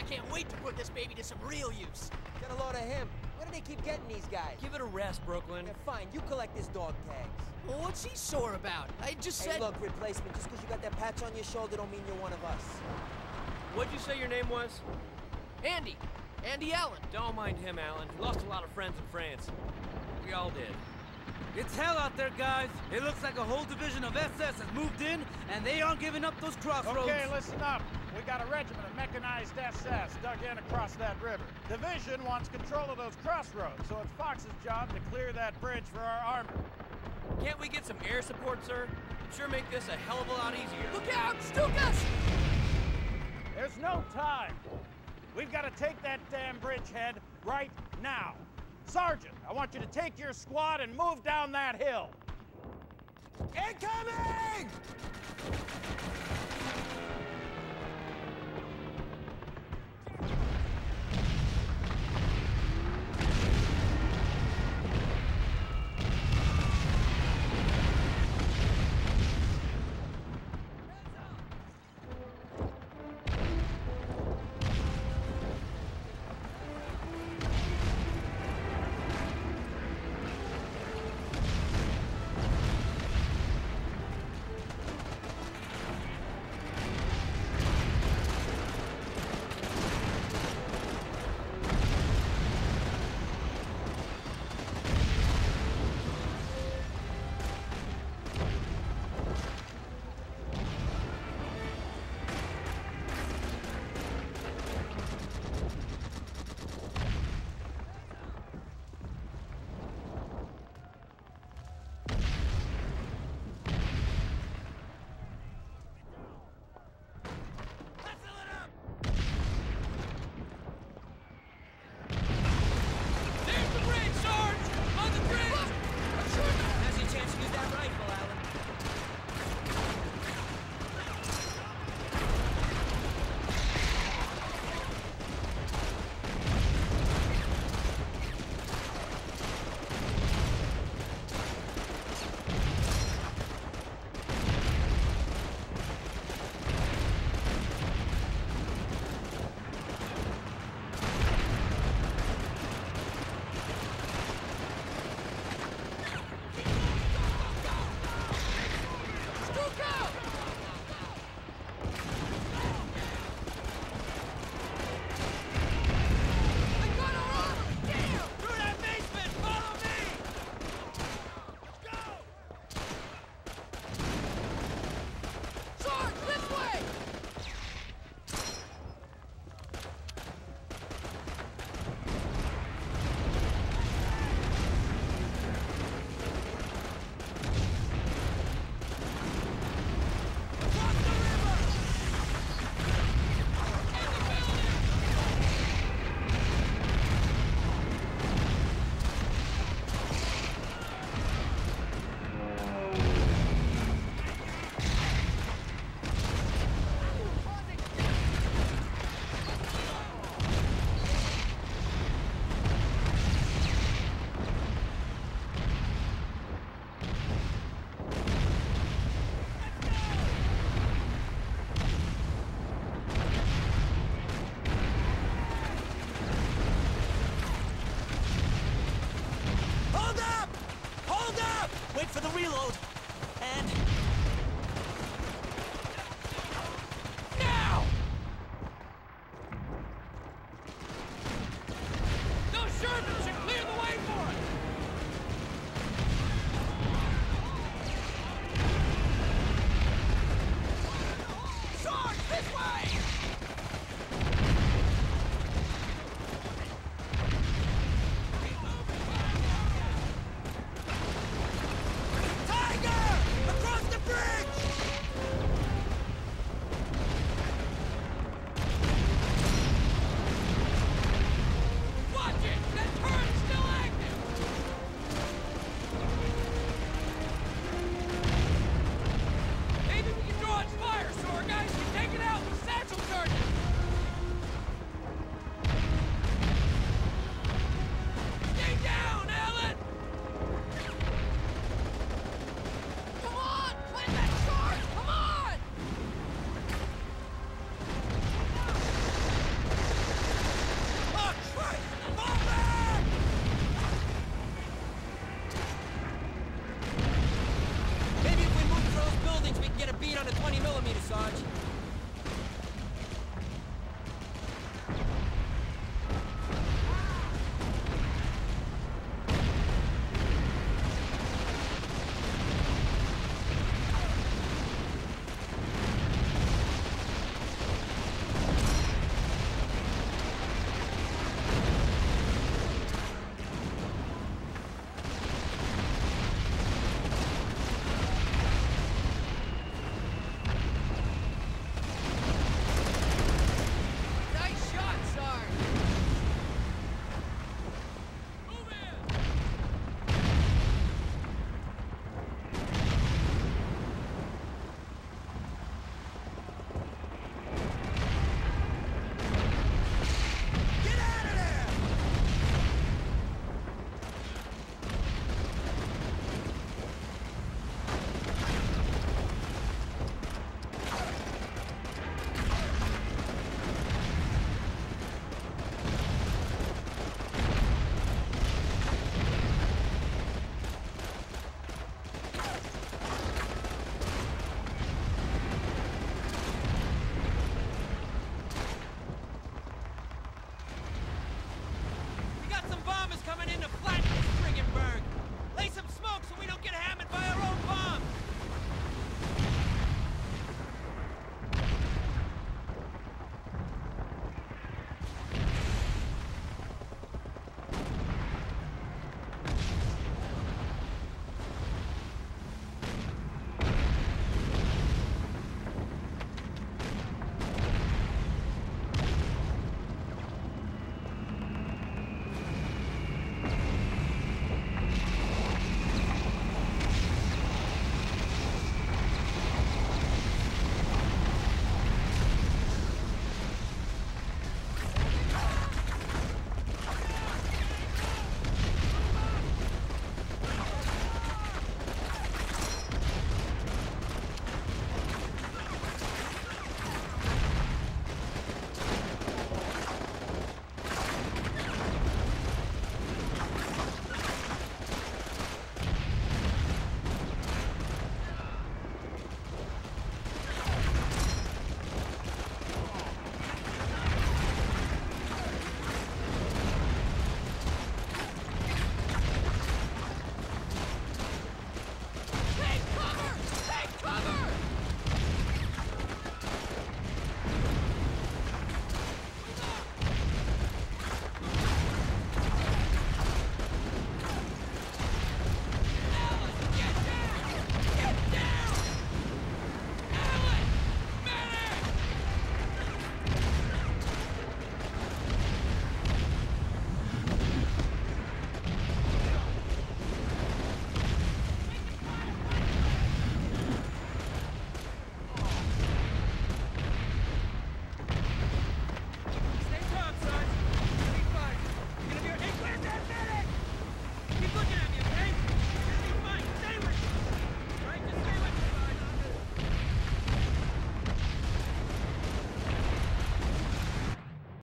can't wait to put this baby to some real use. Get a load of him. Where do they keep getting these guys? Give it a rest, Brooklyn. Yeah, fine. You collect his dog tags. Well, what's he sore about? I just Hey, said... look, replacement, just because you got that patch on your shoulder don't mean you're one of us. What'd you say your name was? Andy. Andy Allen. Don't mind him, Alan. He lost a lot of friends in France. We all did. It's hell out there, guys. It looks like a whole division of SS has moved in, and they aren't giving up those crossroads. Okay, listen up. We got a regiment of mechanized SS dug in across that river. Division wants control of those crossroads, so it's Fox's job to clear that bridge for our army. Can't we get some air support, sir? Sure make this a hell of a lot easier. Look out! Stukas! There's no time. We've got to take that damn bridgehead right now. Sergeant, I want you to take your squad and move down that hill. Incoming! Wait for the reload!